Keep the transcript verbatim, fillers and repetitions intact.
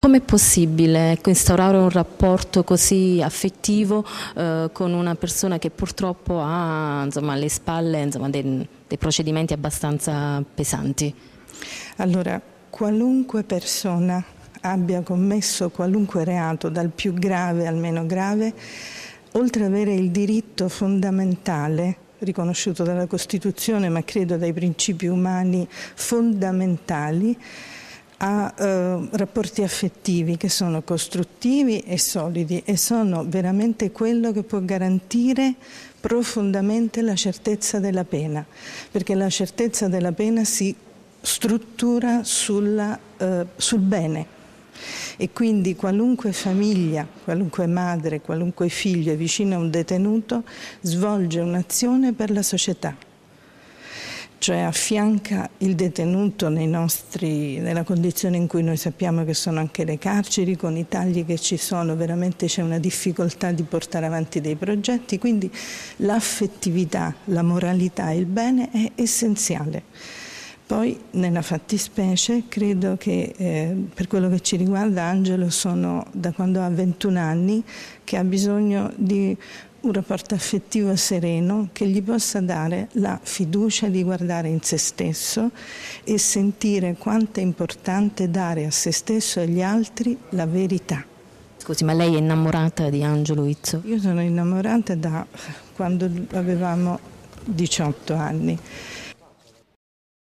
com'è possibile ecco, instaurare un rapporto così affettivo eh, con una persona che purtroppo ha insomma, alle spalle insomma, dei, dei procedimenti abbastanza pesanti? Allora, qualunque persona abbia commesso qualunque reato, dal più grave al meno grave, oltre ad avere il diritto fondamentale riconosciuto dalla Costituzione, ma credo dai principi umani fondamentali, a eh, rapporti affettivi che sono costruttivi e solidi e sono veramente quello che può garantire profondamente la certezza della pena, perché la certezza della pena si struttura sulla, eh, sul bene. E quindi qualunque famiglia, qualunque madre, qualunque figlio è vicino a un detenuto svolge un'azione per la società, cioè affianca il detenuto nei nostri, nella condizione in cui noi sappiamo che sono anche le carceri, con i tagli che ci sono, veramente c'è una difficoltà di portare avanti dei progetti, quindi l'affettività, la moralità e il bene è essenziale. Poi nella fattispecie credo che eh, per quello che ci riguarda Angelo sono da quando ha ventuno anni che ha bisogno di un rapporto affettivo sereno che gli possa dare la fiducia di guardare in se stesso e sentire quanto è importante dare a se stesso e agli altri la verità. Scusi, ma lei è innamorata di Angelo Izzo? Io sono innamorata da quando avevamo diciotto anni.